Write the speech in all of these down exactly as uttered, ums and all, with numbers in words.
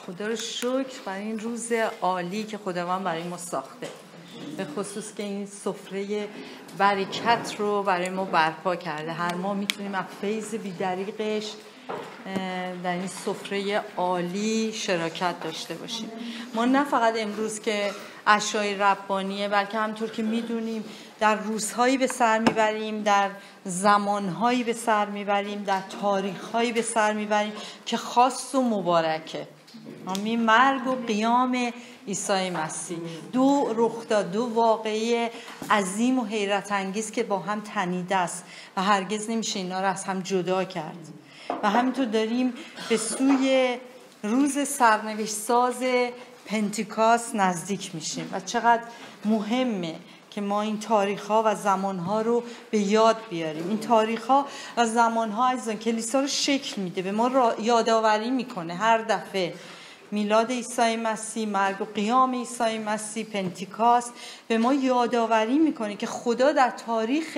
خدا رو شکر برای این روز عالی که خداوند برای ما ساخته، به خصوص که این سفره برکت رو برای ما برپا کرده. هر ماه میتونیم از فیض بی‌دریغش در این سفره عالی شراکت داشته باشیم. ما نه فقط امروز که عشای ربانیه، بلکه همطور که میدونیم در روزهایی به سر میبریم، در زمانهایی به سر میبریم، در تاریخهایی به سر میبریم که خاص و مبارکه. آمین. مرگ و قیام عیسی مسیح، دو رخداد، دو واقعه عظیم و حیرت انگیز که با هم تنیده است و هرگز نمیشه اینا رو از هم جدا کرد. و همینطور داریم به سوی روز سرنوشت ساز پنتیکاست نزدیک میشیم و چقدر مهمه که ما این تاریخ‌ها و زمان‌ها رو به یاد بیاریم. این تاریخ‌ها و زمان‌ها عزیزان کلیسا رو شکل میده، به ما یادآوری میکنه هر دفعه. میلاد عیسی مسیح، مرگ و قیام عیسی مسیح، پنتیکاست به ما یادآوری میکنه که خدا در تاریخ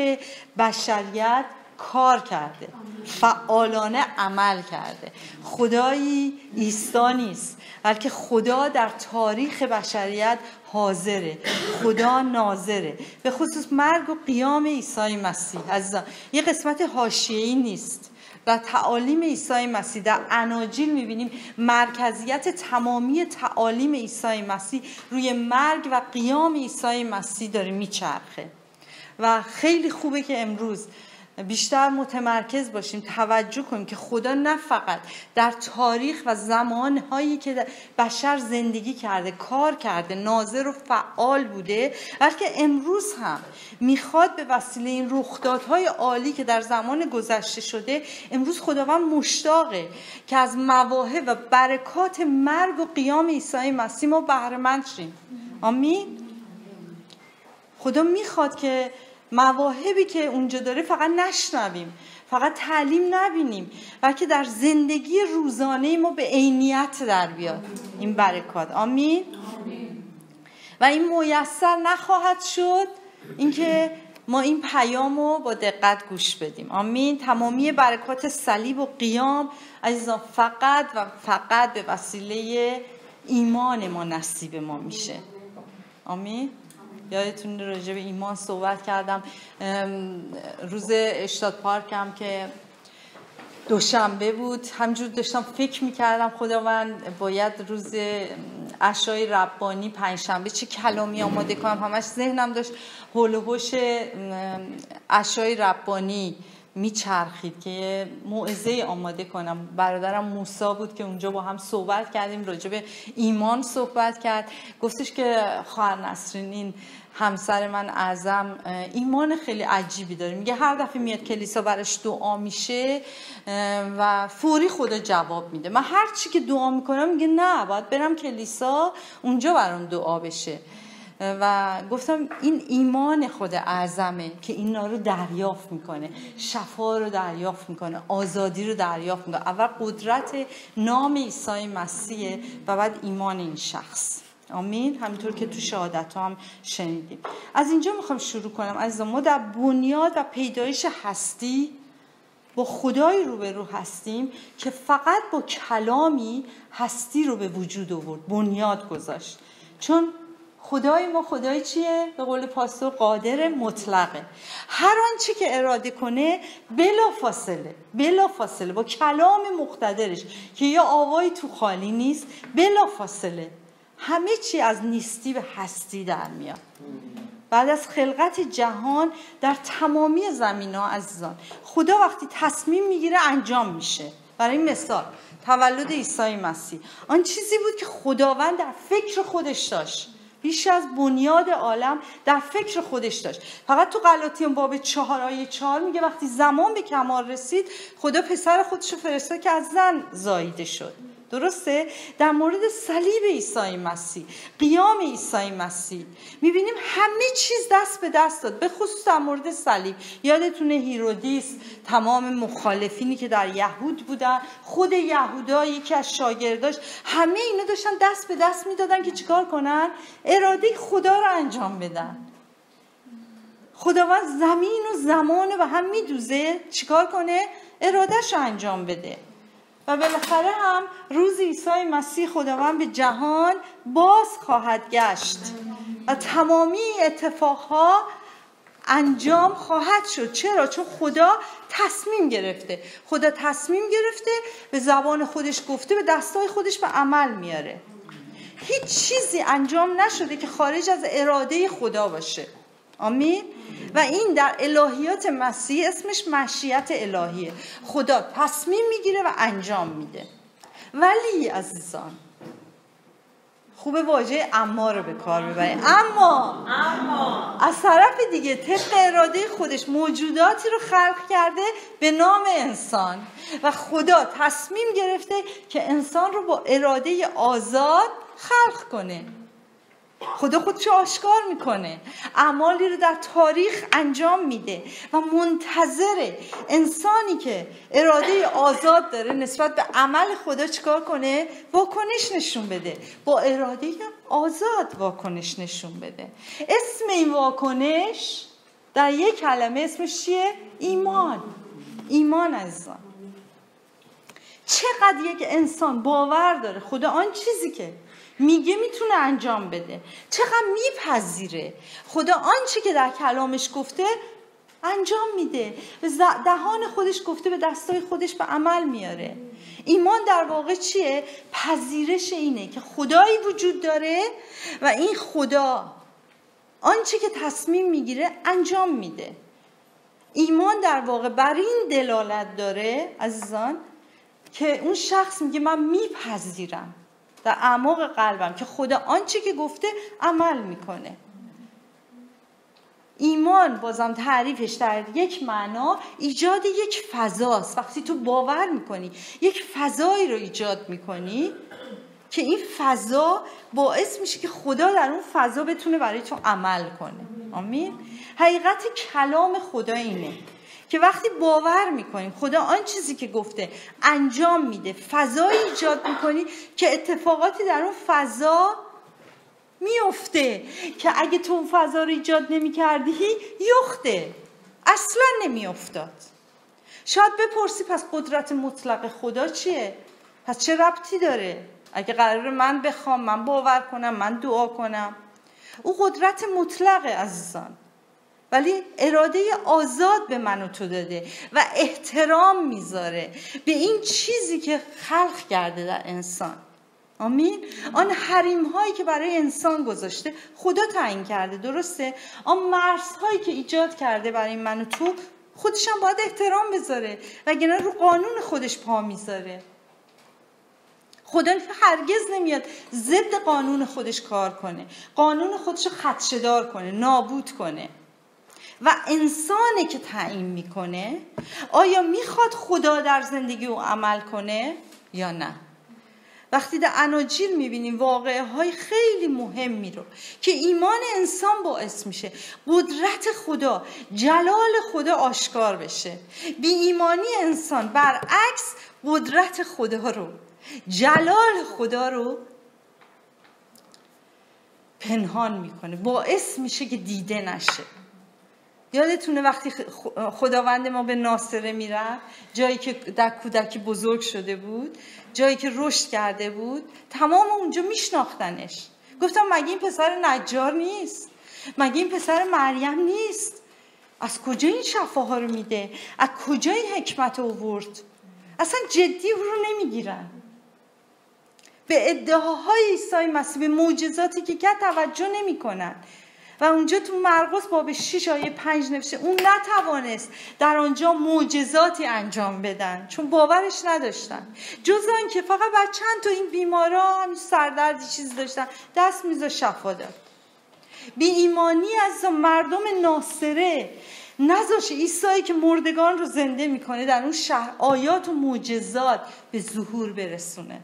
بشریت کار کرده، فعالانه عمل کرده. خدایی ایستا نیست، بلکه خدا در تاریخ بشریت حاضره، خدا ناظره. به خصوص مرگ و قیام عیسی مسیح عزیزان یه قسمت حاشیه‌ای نیست. در تعالیم عیسی مسیح در اناجیل میبینیم مرکزیت تمامی تعالیم عیسی مسیح روی مرگ و قیام عیسی مسیح داره میچرخه و خیلی خوبه که امروز بیشتر متمرکز باشیم، توجه کنیم که خدا نه فقط در تاریخ و زمانهایی که بشر زندگی کرده، کار کرده، ناظر و فعال بوده، بلکه امروز هم میخواد به وسیله این رخدادهای عالی که در زمان گذشته شده، امروز خداوند مشتاقه که از مواهب و برکات مرگ و قیام عیسی مسیح ما بهره مند شیم. آمین. خدا میخواد که مواهبی که اونجا داره فقط نشنویم، فقط تعلیم نبینیم، بلکه در زندگی روزانه ما به عینیت در بیاد این برکات. آمین. آمین. و این میسر نخواهد شد اینکه ما این پیامو با دقت گوش بدیم. آمین. تمامی برکات صلیب و قیام عزیزان فقط و فقط به وسیله ایمان ما نصیب ما میشه. آمین. یادتون راجع به ایمان صحبت کردم روز اشتاد پارک هم که دوشنبه بود. همجور داشتم فکر میکردم خداوند باید روز عشای ربانی پنجشنبه چه کلامی آماده کنم. همش ذهنم داشت هول و هوش عشای ربانی میچرخید که موعظه آماده کنم. برادرم موسی بود که اونجا با هم صحبت کردیم، راجع به ایمان صحبت کرد. گفتش که خواهر نسرین این همسر من اعظم ایمان خیلی عجیبی داره، میگه هر دفعه میاد کلیسا براش دعا میشه و فوری خدا جواب میده. من هر چی که دعا میکنم میگه نه باید برم کلیسا اونجا برام دعا بشه. و گفتم این ایمان خود اعظمه که اینا رو دریافت میکنه، شفا رو دریافت میکنه، آزادی رو دریافت میکنه. اول قدرت نام عیسی مسیحه و بعد ایمان این شخص. آمین. همینطور که تو شهادت هم شنیدیم. از اینجا میخوام شروع کنم عزیزان. ما در بنیاد و پیدایش هستی با خدای روبرو هستیم که فقط با کلامی هستی رو به وجود آورد، بنیاد گذاشت. چون خدای ما خدای چیه؟ به قول پاستور قادر مطلقه. هر آنچه که اراده کنه بلا فاصله بلا فاصله با کلام مقتدرش که یا آوایی تو خالی نیست، بلا فاصله همه چی از نیستی به هستی در میاد. بعد از خلقت جهان در تمامی زمین‌ها عزیزان خدا وقتی تصمیم میگیره انجام میشه. برای مثال تولد عیسی مسیح آن چیزی بود که خداوند در فکر خودش داشت، بیش از بنیاد عالم در فکر خودش داشت. فقط تو غلاطیان باب چهار آیه چهار میگه وقتی زمان به کمال رسید خدا پسر خودش رو فرستاد که از زن زاییده شد. درسته؟ در مورد صلیب عیسی مسیح، قیام عیسی مسیح میبینیم همه چیز دست به دست داد. به خصوص در مورد صلیب یادتونه هیرودیس، تمام مخالفینی که در یهود بودن، خود یهودا، یکی از شاگرداش، همه اینا داشتن دست به دست میدادن که چیکار کنن؟ اراده خدا رو انجام بدن. خداوند زمین و زمان رو به هم میدوزه چیکار کنه؟ ارادهش رو انجام بده. و بالاخره هم روز عیسی مسیح خداوند به جهان باز خواهد گشت و تمامی اتفاقها انجام خواهد شد. چرا؟ چون خدا تصمیم گرفته. خدا تصمیم گرفته، به زبان خودش گفته، به دستای خودش به عمل میاره. هیچ چیزی انجام نشده که خارج از اراده خدا باشه. آمین. و این در الهیات مسیح اسمش مشیت الهیه. خدا تصمیم میگیره و انجام میده. ولی عزیزان خوب واژه اما رو به کار ببریم. اما اما از طرف دیگه طبق اراده خودش موجوداتی رو خلق کرده به نام انسان و خدا تصمیم گرفته که انسان رو با اراده آزاد خلق کنه. خدا خودش آشکار میکنه، اعمالی رو در تاریخ انجام میده و منتظر انسانی که اراده آزاد داره نسبت به عمل خدا چیکار کنه؟ واکنش نشون بده. با اراده آزاد واکنش نشون بده. اسم این واکنش در یک کلمه اسمش چیه؟ ایمان. ایمان عزیزان. چقدر یک انسان باور داره خدا آن چیزی که میگه میتونه انجام بده، چقدر میپذیره خدا آنچه که در کلامش گفته انجام میده، به دهان خودش گفته به دستای خودش به عمل میاره. ایمان در واقع چیه؟ پذیرش اینه که خدایی وجود داره و این خدا آنچه که تصمیم میگیره انجام میده. ایمان در واقع بر این دلالت داره عزیزان که اون شخص میگه من میپذیرم در اعماق قلبم که خدا آنچه که گفته عمل میکنه. ایمان بازم تعریفش در یک معنا ایجاد یک فضاست. وقتی تو باور میکنی یک فضایی رو ایجاد میکنی که این فضا باعث میشه که خدا در اون فضا بتونه برای تو عمل کنه. آمین. حقیقت کلام خدا اینه که وقتی باور میکنیم خدا آن چیزی که گفته انجام میده، فضایی ایجاد میکنی که اتفاقاتی در اون فضا میفته که اگه تو اون فضا رو ایجاد نمیکردی یخته، اصلا نمیافتاد. شاید بپرسی پس قدرت مطلق خدا چیه؟ پس چه ربطی داره؟ اگه قراره من بخوام، من باور کنم، من دعا کنم، او قدرت مطلقه عزیزان، ولی اراده آزاد به من و تو داده و احترام میذاره به این چیزی که خلق کرده در انسان. آمین. آن حریم هایی که برای انسان گذاشته خدا تعیین کرده، درسته؟ آن مرزهایی که ایجاد کرده برای من و تو خودش هم باید احترام بذاره، وگرنه رو قانون خودش پا میذاره. خدا هرگز نمیاد ضد قانون خودش کار کنه، قانون خودش رو خدشه‌دار کنه، نابود کنه. و انسانی که تعیین میکنه آیا میخواد خدا در زندگی او عمل کنه یا نه. وقتی در اناجیل میبینیم واقعه های خیلی مهمی رو که ایمان انسان باعث میشه قدرت خدا، جلال خدا آشکار بشه. بی ایمانی انسان برعکس قدرت خدا رو، جلال خدا رو پنهان میکنه، باعث میشه که دیده نشه. یادتونه وقتی خداوند ما به ناصره میرفت، جایی که در کودکی بزرگ شده بود، جایی که رشد کرده بود، تمام اونجا میشناختنش. گفتم مگه این پسر نجار نیست؟ مگه این پسر مریم نیست؟ از کجا این شفاها رو میده؟ از کجا این حکمت رو آورد؟ اصلا جدی او رو نمیگیرن. به ادعاهای عیسی مسیح، به معجزاتی که کرد توجه نمیکنن. و اونجا تو مرقس باب شش آیه پنج نوشته اون نتوانست در آنجا معجزاتی انجام بدن چون باورش نداشتن، جز آن که فقط بر چند تا این بیمارا همین سردردی چیز داشتن دست میذاشت شفا داد. بی ایمانی از مردم ناصره نذاشت عیسی که مردگان رو زنده میکنه در اون شهر آیات و معجزات به ظهور برسونه.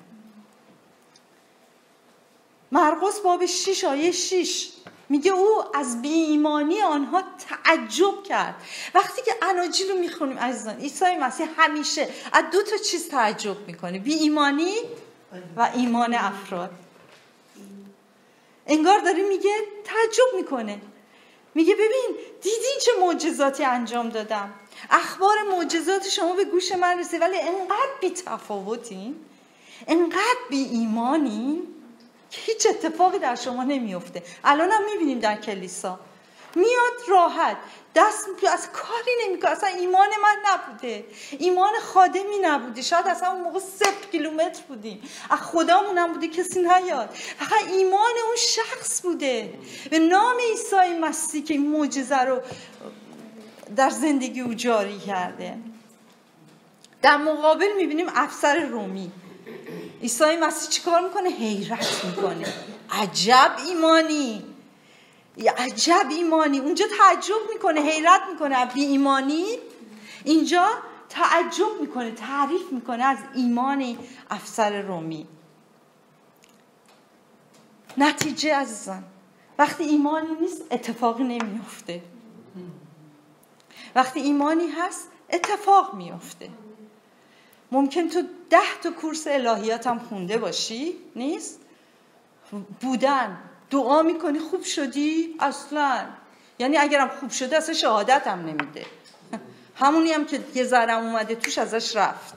مرقس باب شش آیه شش میگه او از بی ایمانی آنها تعجب کرد. وقتی که اناجیل رو میخونیم عزیزان، عیسی مسیح همیشه از دو تا چیز تعجب میکنه، بی ایمانی و ایمان افراد. انگار داره میگه تعجب میکنه، میگه ببین دیدین چه معجزاتی انجام دادم، اخبار معجزات شما به گوش من رسید، ولی انقدر بی تفاوتین، انقدر بی ایمانین که هیچ اتفاقی در شما نمیفته. الان هم میبینیم در کلیسا میاد راحت دست از کاری نمیکنه، اصلا ایمان من نبوده، ایمان خادمی نبوده، شاید اصلا اون موقع صفر کیلومتر بودیم، از خدامون هم بوده کسی نیاد، فقط ایمان اون شخص بوده به نام عیسی مسیح که این معجزه رو در زندگی او جاری کرده. در مقابل میبینیم افسر رومی، عیسی مسیح چیکار میکنه؟ حیرت میکنه. عجب ایمانی، عجب ایمانی. اونجا تعجب میکنه، حیرت میکنه بی ایمانی، اینجا تعجب میکنه، تعریف میکنه از ایمان افسر رومی. نتیجه عزیزان وقتی ایمانی نیست اتفاقی نمیفته، وقتی ایمانی هست اتفاق میفته. ممکن تو ده تا کورس الهیات هم خونده باشی، نیست بودن، دعا میکنی خوب شدی، اصلا یعنی اگرم خوب شده اصلا شهادت هم نمیده، همونی هم که یه ذرم اومده توش ازش رفت.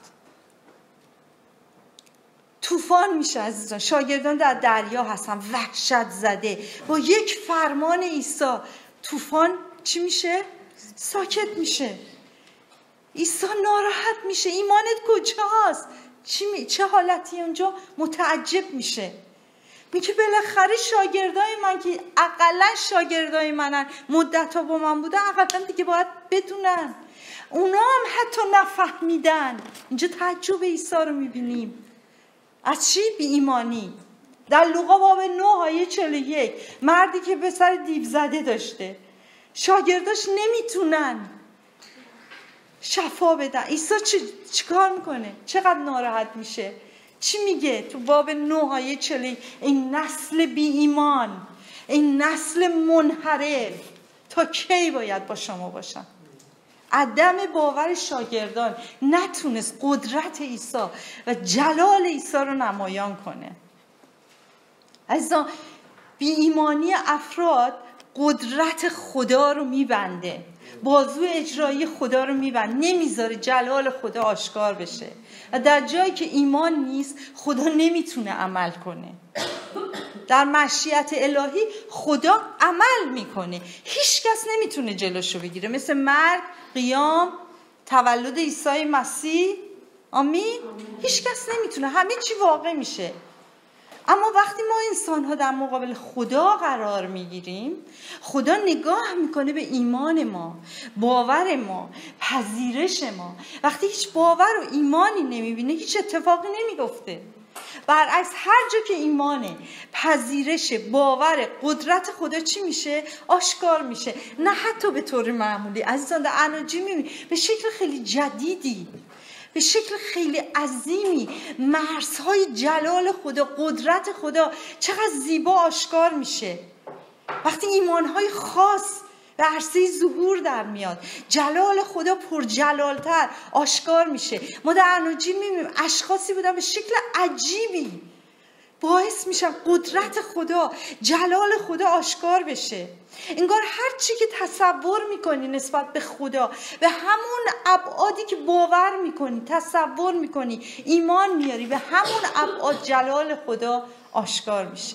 طوفان میشه عزیزان، شاگردان در دریا هستن وحشت زده، با یک فرمان عیسی طوفان چی میشه؟ ساکت میشه. عیسی ناراحت میشه، ایمانت کجاست؟ چی می... چه حالتی اونجا؟ متعجب میشه، میگه بالاخره شاگردای من که اقلا شاگردای منن، مدت‌ها با من بودن، اقلا دیگه باید بدونن، اونا هم حتی نفهمیدن. اینجا تعجب عیسی رو میبینیم. از چی؟ بی ایمانی. در لوقا باب نه آیه چهل و یک، مردی که به سر دیو زده داشته، شاگرداش نمیتونن شفا بدن، عیسی چی کار میکنه؟ چقدر ناراحت میشه. چی میگه تو باب نه آیه چهل؟ این نسل بی ایمان، این نسل منحرف تا کی باید با شما باشن؟ عدم باور شاگردان نتونست قدرت عیسی و جلال عیسی رو نمایان کنه. عزیزان بی ایمانی افراد قدرت خدا رو میبنده، بازوی اجرایی خدا رو میبند، نمیذاره جلال خدا آشکار بشه. و در جایی که ایمان نیست خدا نمیتونه عمل کنه. در مشیت الهی خدا عمل میکنه، هیچ کس نمیتونه جلوشو بگیره، مثل مرگ، قیام، تولد عیسی مسیح. آمین. هیچ کس نمیتونه، همه چی واقع میشه. اما وقتی ما انسان ها در مقابل خدا قرار میگیریم، خدا نگاه میکنه به ایمان ما، باور ما، پذیرش ما. وقتی هیچ باور و ایمانی نمیبینه هیچ اتفاقی نمیگفته. برعکس هر جا که ایمانه، پذیرش، باور، قدرت خدا چی میشه؟ آشکار میشه. نه حتی به طور معمولی عزیزان، در اناجیل میبینی به شکل خیلی جدیدی، به شکل خیلی عظیمی مرزهای جلال خدا، قدرت خدا چقدر زیبا آشکار میشه. وقتی ایمانهای خاص به عرصه ظهور در میاد، جلال خدا پر جلالتر آشکار میشه. ما در اناجیل میبینیم اشخاصی بودن به شکل عجیبی باعث میشن قدرت خدا، جلال خدا آشکار بشه. انگار هر چی که تصور میکنی نسبت به خدا، به همون ابعادی که باور میکنی، تصور میکنی، ایمان میاری، به همون ابعاد جلال خدا آشکار میشه.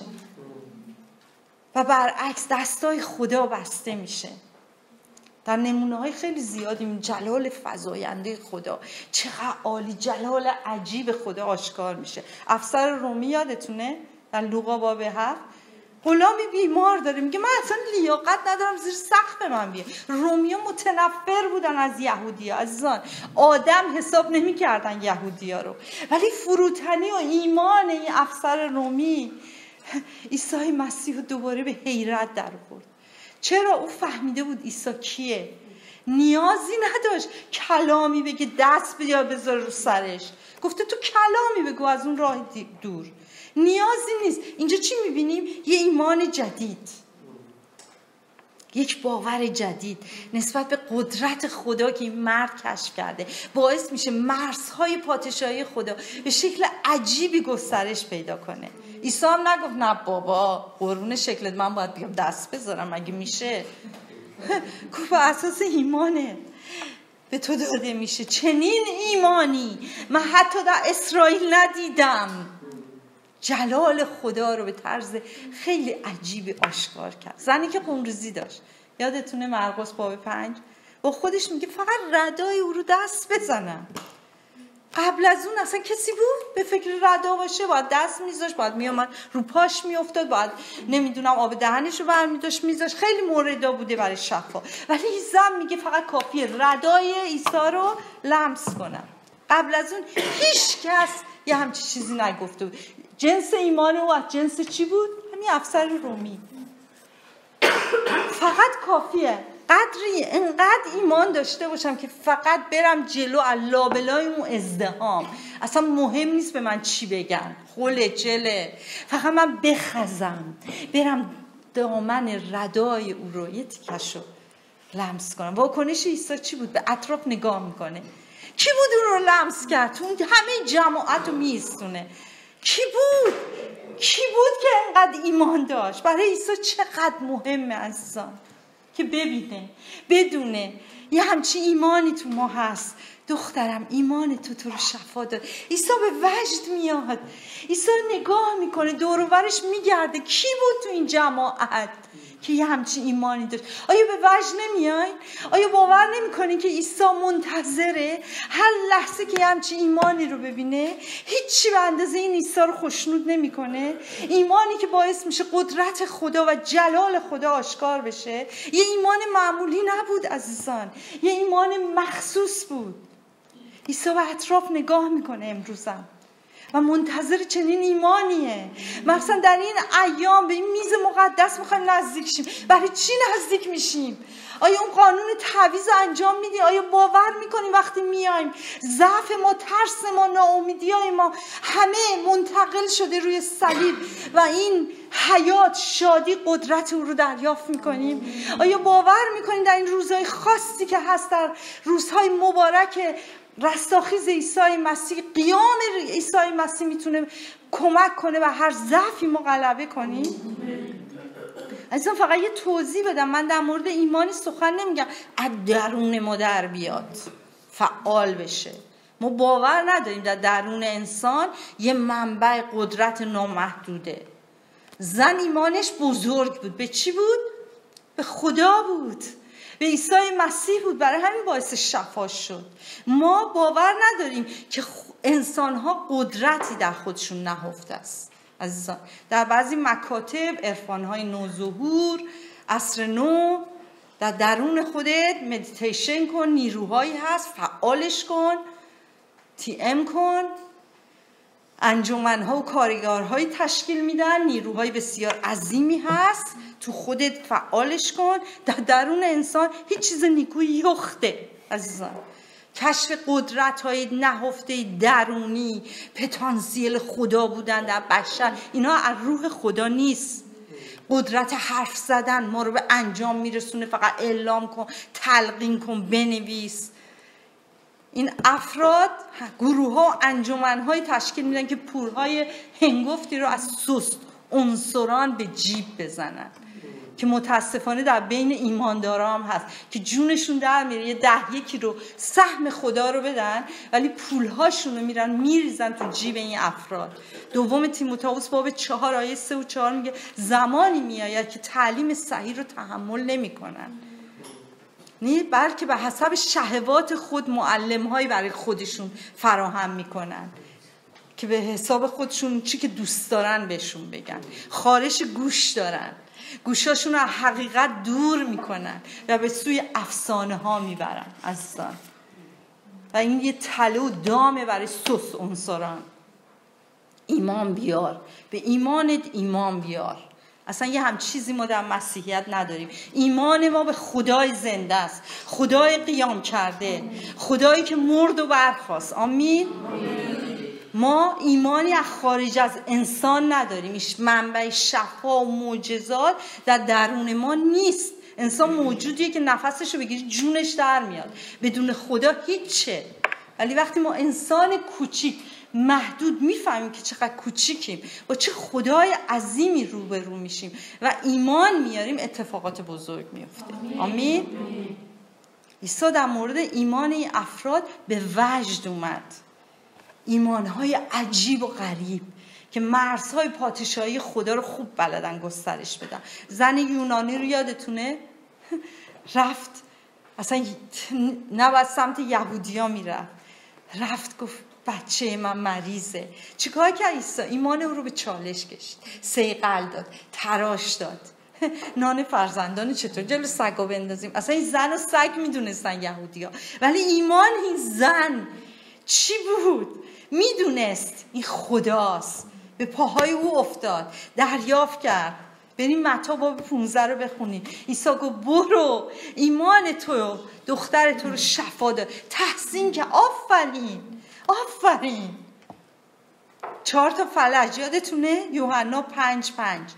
و برعکس دستای خدا بسته میشه. در نمونه‌های خیلی زیادی جلال فزاینده خدا، چقدر عالی، جلال عجیب خدا آشکار میشه. افسر رومی یادتونه در لوقا باب هفت، غلامی بیمار داره، میگه من اصلا لیاقت ندارم زیر سقف من بیام. رومیا متنفر بودن از یهودی‌ها عزیزان، آدم حساب نمی‌کردن یهودی‌ها رو، ولی فروتنی و ایمان این افسر رومی عیسی مسیح رو دوباره به حیرت در آورد. چرا؟ او فهمیده بود عیسی کیه. نیازی نداشت کلامی بگه دست بیا بذار رو سرش، گفته تو کلامی بگو از اون راه دور، نیازی نیست. اینجا چی میبینیم؟ یه ایمان جدید، یک باور جدید نسبت به قدرت خدا که این مرد کشف کرده، باعث میشه مرزهای پادشاهی خدا به شکل عجیبی گسترش پیدا کنه. عیسی هم نگفت نه بابا قربون شکلت من باید بیام دست بذارم، مگه میشه؟ گفت بر اساس ایمانه به تو داده میشه. چنین ایمانی من حتی در اسرائیل ندیدم. جلال خدا رو به طرز خیلی عجیبی آشکار کرد. زنی که خونریزی داشت، یادتونه مرقس باب پنج، با خودش میگه فقط ردای او رو دست بزنم. قبل از اون اصلا کسی بود به فکر ردا باشه؟ باید دست میذاشت، باید میامد رو پاش میافتاد، باید نمیدونم آب دهنش رو برمیداشت میذاشت. خیلی موردا بوده برای شفا، ولی این زن میگه فقط کافیه ردای عیسی رو لمس کنم. قبل از اون هیچ کس یه همچی چیزی نگفته بود. جنس ایمان او از جنس چی بود؟ همین افسر رومی. فقط کافیه قدری انقدر ایمان داشته باشم که فقط برم جلو لابلای اون ازدحام، اصلا مهم نیست به من چی بگن، خله چله، فقط من بخزم برم دامن ردای او رو یه تیکشو لمس کنم. واکنش عیسی چی بود؟ به اطراف نگاه میکنه. کی بود اون رو لمس کرد؟ تو همه جماعت رو میستونه. کی بود؟ کی بود که انقدر ایمان داشت؟ برای عیسی چقدر مهمه عزیزان که ببینه، بدونه یه همچین ایمانی تو ما هست. دخترم ایمان تو تو رو شفا داد. عیسی به وجد میاد، عیسی نگاه میکنه دور و برش میگرده کی بود تو این جماعت که یه همچین ایمانی داشت. آیا به وجد نمیای؟ آیا باور نمیکنی که عیسی منتظره هر لحظه که یه همچین ایمانی رو ببینه؟ هیچی به اندازه این عیسی رو خوشنود نمیکنه. ایمانی که باعث میشه قدرت خدا و جلال خدا آشکار بشه. یه ایمان معمولی نبود عزیزان، یه ایمان مخصوص بود. عیسی به اطراف نگاه میکنه امروزم و منتظر چنین ایمانیه. مثلا در این ایام به این میز مقدس میخوایم نزدیک شیم. برای چی نزدیک میشیم؟ آیا اون قانون تعویض انجام میدیم؟ آیا باور میکنیم وقتی میایم ضعف ما، ترس ما، ناامیدیای ما همه منتقل شده روی صلیب و این حیات، شادی، قدرت او رو دریافت میکنیم؟ آیا باور میکنیم در این روزهای خاصی که هست، در روزهای مبارک رستاخیز عیسی مسیح، قیام عیسی مسیح میتونه کمک کنه و هر ضعفی ما غلبه کنیم؟ عزیزان فقط یه توضیح بدم، من در مورد ایمانی سخن نمیگم از درون ما در بیاد فعال بشه. ما باور نداریم در درون انسان یه منبع قدرت نامحدوده. زن ایمانش بزرگ بود. به چی بود؟ به خدا بود، به عیسی مسیح بود. برای همین باعث شفا شد. ما باور نداریم که انسان‌ها قدرتی در خودشون نهفته است. عزیزان در بعضی مکاتب عرفان‌های نوظهور، عصر نو، در درون خودت مدیتیشن کن، نیروهایی هست فعالش کن، تی ام کن. انجمن‌ها و کارگارهایی تشکیل میدن، نیروهای بسیار عظیمی هست، تو خودت فعالش کن. در درون انسان هیچ چیز نیکویی یخته عزیزان. کشف قدرت‌های نهفته درونی، پتانسیل خدا بودن در بشر، اینا از روح خدا نیست. قدرت حرف زدن ما رو به انجام میرسونه. فقط اعلام کن، تلقین کن، بنویس. این افراد گروه ها و انجمن های تشکیل میدن که پولهای هنگفتی رو از سست عنصران به جیب بزنن، که متاسفانه در بین ایماندارا هم هست که جونشون در میره یه ده یکی رو سهم خدا رو بدن ولی پولهاشون رو میرن میریزن تو جیب این افراد. دوم تیموتائوس باب چهار آیه سه و چهار میگه زمانی میآید که تعلیم صحیح رو تحمل نمیکنن، نه بلکه به حسب شهوات خود معلم‌هایی برای خودشون فراهم میکنن که به حساب خودشون چی که دوست دارن بهشون بگن. خارش گوش دارن، گوشاشون رو از حقیقت دور میکنن و به سوی افسانه ها میبرن عزیزان. و این یه تله و دامه برای سس عنصران. ایمان بیار، به ایمانت ایمان بیار. اصلا یه هم چیزی ما در مسیحیت نداریم. ایمان ما به خدای زنده است، خدای قیام کرده، خدایی که مرد و برخاست. آمین. ما ایمانی از خارج از انسان نداریم. ایش منبع شفا و معجزات در درون ما نیست. انسان موجودیه که نفسش رو بگیری جونش در میاد، بدون خدا هیچه. ولی وقتی ما انسان کوچیک محدود میفهمیم که چقدر کوچیکیم، با چه خدای عظیمی روبرو میشیم و ایمان میاریم، اتفاقات بزرگ میفته. آمین. عیسی در مورد ایمان این افراد به وجد اومد، ایمانهای عجیب و غریب که مرزهای پادشاهی خدا رو خوب بلدن گسترش بدن. زن یونانی رو یادتونه؟ رفت اصلا نباید سمت یهودیا میرفت، رفت گفت بچه من مریضه. چیکار کرد عیسی؟ ایمان او رو به چالش کشید، صیقل داد، تراش داد. نان فرزندان چطور جلو سگا بندازیم؟ اصلا این زن و سگ میدونستن یهودیا، ولی ایمان این زن چی بود؟ میدونست این خداست، به پاهای او افتاد، دریافت کرد. بریم متی باب پانزده رو بخونیم. عیسی گفت برو، ایمان تو دختر تو رو شفا داد، تحسین که آفرین آفرین. چهار تا فلج یادتونه؟ یوحنا پنج پنج.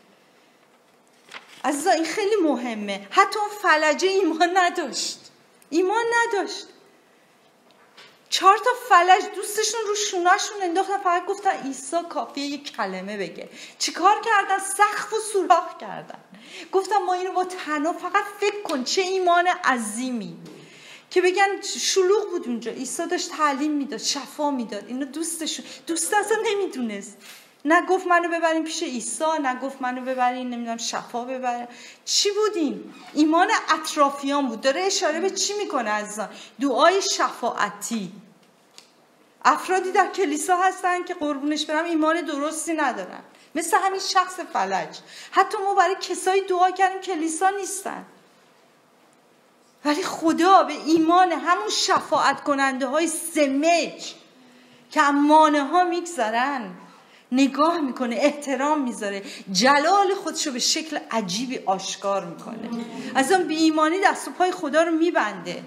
عزیزا این خیلی مهمه. حتی اون فلجه ایمان نداشت، ایمان نداشت. چهار تا فلج دوستشون رو شونهشون انداختن، فقط گفتن عیسی کافیه یک کلمه بگه. چیکار کردن؟ سقف و سوراخ کردن. گفتن ما اینو با تنها، فقط فکر کن چه ایمان عظیمی که بگن شلوغ بود اونجا. عیسی داشت تعلیم میداد، شفا میداد. اینو دوستشون، دوست اصلا نمیدونست. نه گفت منو ببرین پیش عیسی، نه گفت منو ببرین نمیدونم شفا ببرین. چی بودین؟ ایمان اطرافیان بود. داره اشاره به چی میکنه عزیزان؟ دعای شفاعتی. افرادی در کلیسا هستن که قربونش برم ایمان درستی ندارن، مثل همین شخص فلج. حتی ما برای کسایی دعا کردیم کلیسا نیستن، ولی خدا به ایمان همون شفاعت کننده های سمج که امانه ها میگذارن نگاه میکنه، احترام میذاره، جلال خودشو به شکل عجیبی آشکار میکنه. از اون بی ایمانی دست و پای خدا رو میبنده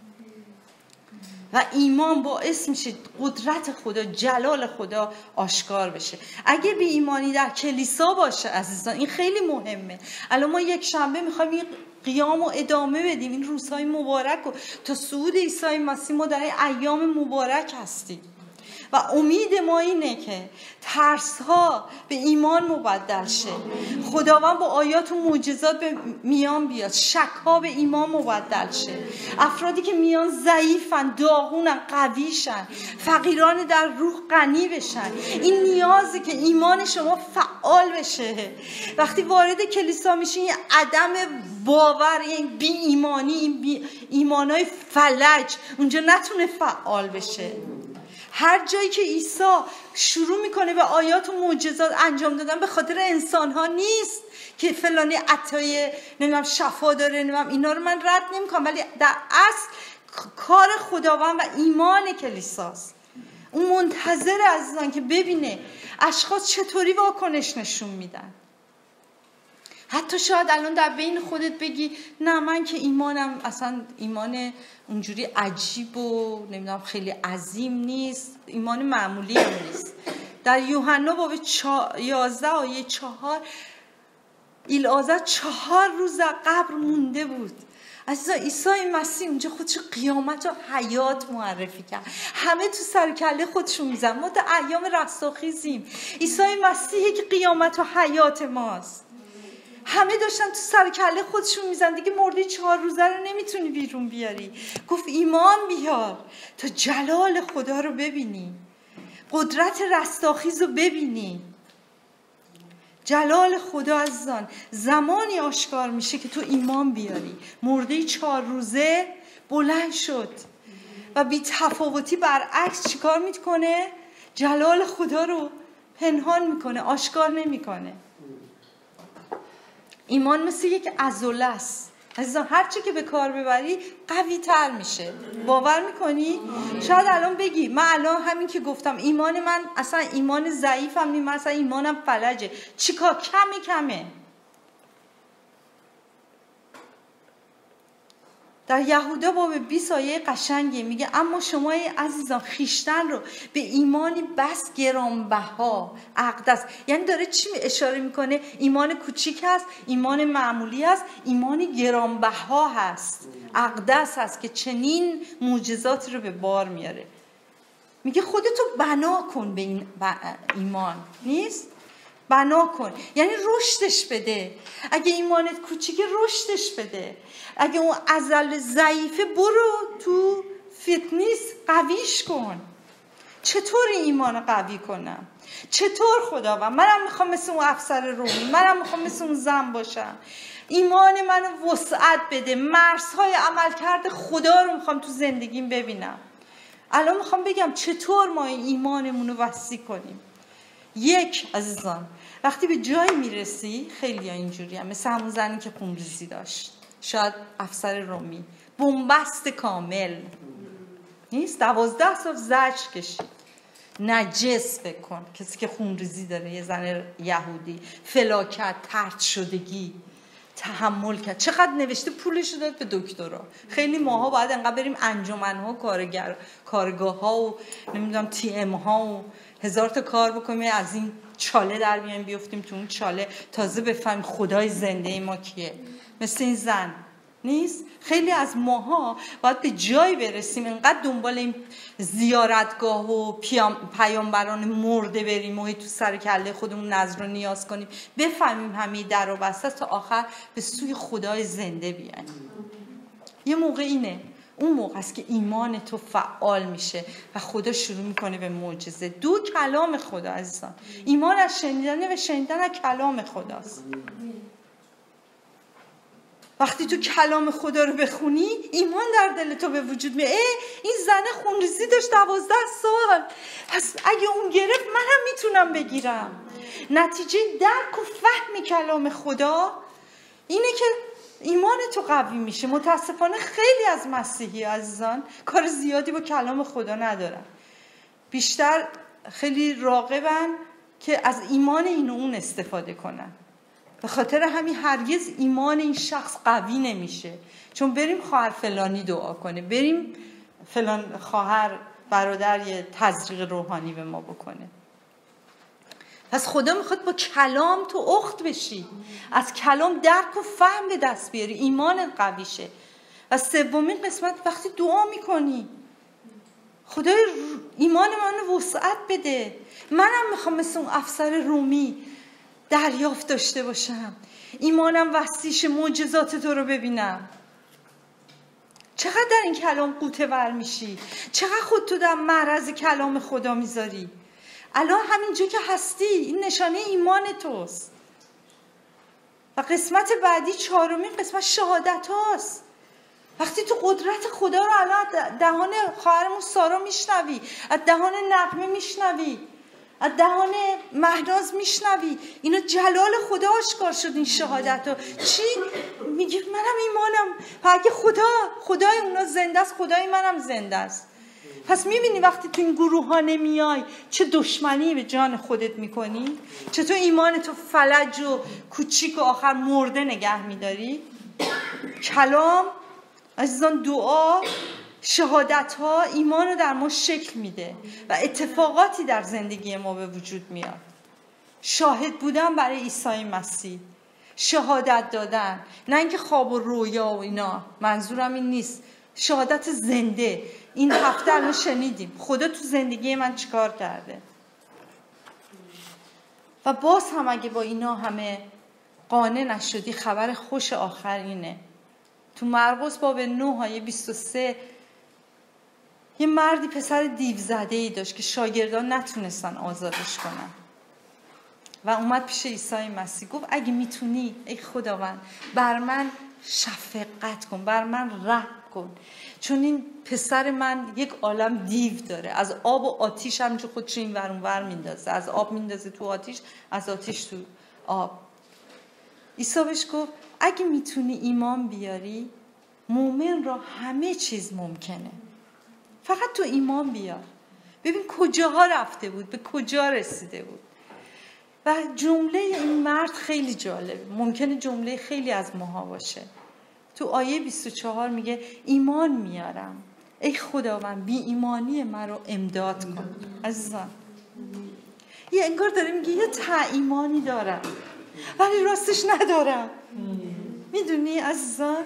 و ایمان باعث میشه قدرت خدا، جلال خدا آشکار بشه. اگه بی ایمانی در کلیسا باشه عزیزان، این خیلی مهمه. الان ما یک شنبه میخوایم این قیام رو ادامه بدیم، این روزهای مبارک رو تا صعود عیسی مسیح ما در این ایام مبارک هستیم و امید ما اینه که ترس ها به ایمان مبدل شه، خداوند با آیات و معجزات به میان بیاد، شک ها به ایمان مبدل شه. افرادی که میان ضعیفن، داغونن، قویشن، فقیران در روح غنی بشن. این نیازه که ایمان شما فعال بشه. وقتی وارد کلیسا میشین این عدم باور، این بی ایمانی، این بی ایمانای فلج اونجا نتونه فعال بشه. هر جایی که عیسی شروع میکنه به آیات و معجزات انجام دادن، به خاطر انسان ها نیست که فلانی عطای نمیدونم شفا داره نمیدونم، اینا رو من رد نمیکنم، ولی در اصل کار خداوند و ایمان کلیساست. اون منتظر عزیزان که ببینه اشخاص چطوری واکنش نشون میدن. حتی شاید الان در بین خودت بگی نه من که ایمانم اصلا ایمان اونجوری عجیب و نمیدونم خیلی عظیم نیست، ایمان معمولی هم نیست. در یوحنا باب یازده آیه چهار، ایلعازر چهار روز در قبر مونده بود. عزیزا عیسی مسیح اونجا خودش قیامت و حیات معرفی کرد. همه تو سر کله خودشون میزن، ما در ایام رستاخیزیم. عیسی مسیحی که قیامت و حیات ماست. همه داشتن تو سر کله خودشون میزن، دیگه مرده چهار روزه رو نمیتونی بیرون بیاری. گفت ایمان بیار تا جلال خدا رو ببینی، قدرت رستاخیز رو ببینی. جلال خدا عزیزان زمانی آشکار میشه که تو ایمان بیاری. مرده چهار روزه بلند شد و بی تفاوتی برعکس چیکار میکنه؟ جلال خدا رو پنهان میکنه، آشکار نمیکنه. ایمان مثل یک عضله است عزیزان، هر چی که به کار ببری قوی تر میشه. باور میکنی؟ شاید الان بگی من الان همین که گفتم ایمان من اصلا ایمان ضعیفم نیست، من اصلا ایمانم فلجه. چیکار؟ کمی کمه. در یهودا باب بیست آیه قشنگی میگه اما شما ای عزیزان خیشتن رو به ایمانی بس گرانبها اقدس. یعنی داره چی اشاره میکنه؟ ایمان کوچیک هست، ایمان معمولی هست، ایمانی گرانبها هست، اقدس هست که چنین معجزاتی رو به بار میاره. میگه خودتو بنا کن به این ایمان. نیست؟ بنا کن یعنی رشدش بده. اگه ایمانت کوچیکه رشدش بده. اگه اون عضله ضعیفه برو تو فیتنس قویش کن. چطور ایمان قوی کنم؟ چطور خداوند منم میخوام مثل اون افسر رومی، منم میخوام مثل اون زن باشم. ایمان منو وسعت بده. مرزهای عملکرد خدا رو میخوام تو زندگیم ببینم. الان میخوام بگم چطور ما ایمانمون رو وسیع کنیم. یک عزیزان، وقتی به جایی میرسی، خیلی ها اینجوری هم، مثل همون زنی که خونریزی داشت، شاید افسر رومی، بنبست کامل، نیست؟ دوازده سال زجر کشید، نجس بکن، کسی که خونریزی داره، یه زن یهودی، فلاکت، طرد شدگی، تحمل کرد. چقدر نوشته پولش داد به دکترا. خیلی ماها باید انقدر بریم انجمن‌ها، کارگر کارگاه‌ها و نمیدونم تی ام ها و هزار تا کار بکنیم از این چاله در بیایم بیافتیم تو اون چاله تازه بفهمیم خدای زنده ما کیه. مثل این زن نیست؟ خیلی از ماها باید به جایی برسیم انقدر دنبال این زیارتگاه و پیامبران مرده بریم و تو سر کله خودمون نظر و نیاز کنیم، بفهمیم همه در و بسته تا آخر به سوی خدای زنده بیایم. یه موقع اینه، اون موقع است که ایمان تو فعال میشه و خدا شروع میکنه به معجزه. دو، کلام خدا عزیزان. ایمان از شنیدن و شنیدن از کلام خداست. وقتی تو کلام خدا رو بخونی ایمان در دل تو به وجود میاد. این زن خونریزی داشت دوازده سال، پس اگه اون گرفت منم میتونم بگیرم. نتیجه درک و فهم کلام خدا اینه که ایمان تو قوی میشه. متاسفانه خیلی از مسیحی عزیزان کار زیادی با کلام خدا ندارن، بیشتر خیلی راغبن که از ایمان این و اون استفاده کنن. به خاطر همین هرگز ایمان این شخص قوی نمیشه. چون بریم خواهر فلانی دعا کنه، بریم فلان خواهر برادر یه تزریق روحانی به ما بکنه. پس خدا میخواد با کلام تو اخت بشی، از کلام درک و فهم به دست بیاری، ایمان قوی شه. و سومین قسمت وقتی دعا میکنی، خدای ایمان منو وسعت بده، منم میخوام مثل اون افسر رومی دریافت داشته باشم، ایمانم وسیع، معجزات تو رو ببینم. چقدر در این کلام قوطه ور میشی، چقدر خودتو در معرض کلام خدا میذاری. الان همینجا که هستی این نشانه ایمان توست. و قسمت بعدی، چهارمین قسمت، شهادت هاست. وقتی تو قدرت خدا رو الان دهان خواهرمون سارا میشنوی، از دهان نغمه میشنوی، از دهان مهناز میشنوی، اینا جلال خدا آشکار شد. این شهادت ها چی؟ میگه منم ایمانم، اگه خدا خدای اونا زنده است، خدای منم زنده است. پس میبینی وقتی تو این گروه ها نمیای چه دشمنی به جان خودت میکنی، چطور ایمان تو فلج و کوچیک و آخر مرده نگه میداری. کلام عزیزان، دعا، شهادت ها ایمان رو در ما شکل میده و اتفاقاتی در زندگی ما به وجود میاد. شاهد بودن برای عیسی مسیح، شهادت دادن، نه اینکه خواب و رویا و اینا، منظورم این نیست. شهادت زنده. این هفته الان شنیدیم خدا تو زندگی من چیکار کرده. و باز هم اگه با اینا همه قانع نشدی، خبر خوش آخر اینه. تو مرقس باب نه آیه بیست و سه یه مردی پسر دیو زده ای داشت که شاگردان نتونستن آزادش کنن و اومد پیش عیسی مسیح، گفت اگه میتونی ای خداوند بر من شفقت کن، بر من رحم کن، چون این پسر من یک عالم دیو داره، از آب و آتیش همینجا خودش این ور اون ور میندازه، از آب میندازه تو آتیش، از آتیش تو آب. عیسی بهش گفت اگه میتونی ایمان بیاری، مومن را همه چیز ممکنه، فقط تو ایمان بیار. ببین کجاها رفته بود، به کجا رسیده بود. و جمله این مرد خیلی جالب، ممکنه جمله خیلی از ماها باشه. تو آیه بیست و چهار میگه ایمان میارم ای خداوند، بی ایمانی من رو امداد کن. عزیزان یه انگار داره میگه یه تا ایمانی دارم ولی راستش ندارم. میدونی عزیزان،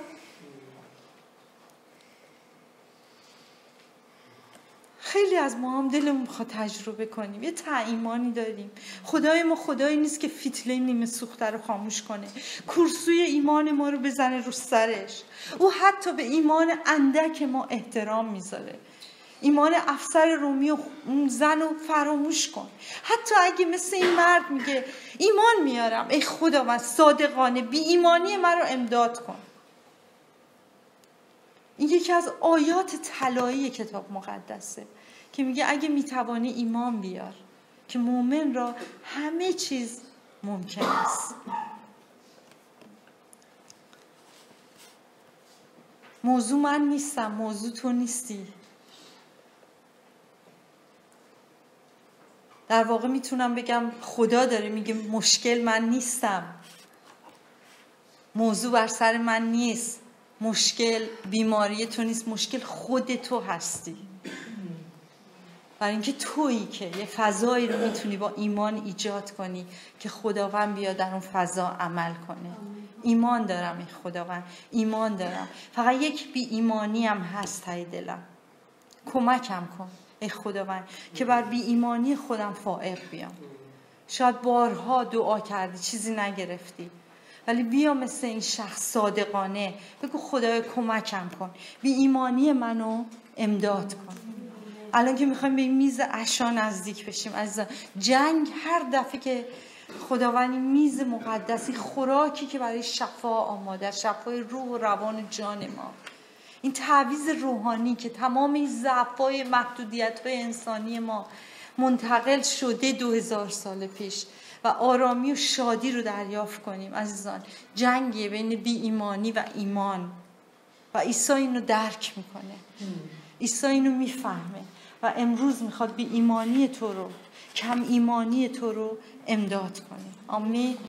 خیلی از ما هم دلمون میخواد تجربه کنیم، یه ایمانی داریم. خدای ما خدایی نیست که فتیله نیمه سوخته رو خاموش کنه، کورسوی ایمان ما رو بزنه رو سرش. او حتی به ایمان اندک ما احترام میذاره. ایمان افسر رومی و زن رو فراموش کن. حتی اگه مثل این مرد میگه ایمان میارم، ای خداوند صادقانه بی ایمانی من رو امداد کن. این یکی از آیات طلایی کتاب مقدسه که میگه اگه میتوانی ایمان بیار، که مؤمن را همه چیز ممکن است. موضوع من نیستم، موضوع تو نیستی. در واقع میتونم بگم خدا داره میگه مشکل من نیستم، موضوع بر سر من نیست، مشکل بیماری تو نیست، مشکل خود تو هستی. برای اینکه تویی که یه فضایی رو میتونی با ایمان ایجاد کنی که خداوند بیا در اون فضا عمل کنه. ایمان دارم ای خداوند، ایمان دارم، فقط یک بی ایمانی هم هست ته دلم، کمکم کن ای خداوند که بر بی ایمانی خودم فائق بیام. شاید بارها دعا کردی چیزی نگرفتی، ولی بیا مثل این شخص صادقانه بگو خدای کمکم کن، بی ایمانی منو امداد کن. الان که میخوایم به این میز عشا نزدیک بشیم عزیزان، جنگ هر دفعه که خداوند این میز مقدسی، خوراکی که برای شفا آماده، شفای روح و روان جان ما، این تعویض روحانی که تمام این ضعف‌های محدودیت‌های انسانی ما منتقل شده دو هزار سال پیش و آرامی و شادی رو دریافت کنیم. عزیزان جنگی بین بی ایمانی و ایمان و عیسی اینو درک میکنه، عیسی اینو میفهمه و امروز میخواد بی ایمانی تو رو، کم ایمانی تو رو امداد کنه. آمین.